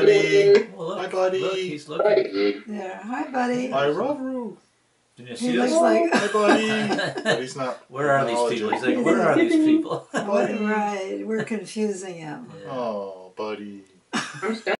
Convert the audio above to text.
buddy. Oh, look, Hi, buddy. Look, he's looking. There. Hi, buddy. Hi, Rovru. Did you He see looks us? like. Hi, buddy. But he's not. Where are these people? He's like, He's where are these skipping. people? Right. We're confusing him. Yeah. Oh, buddy.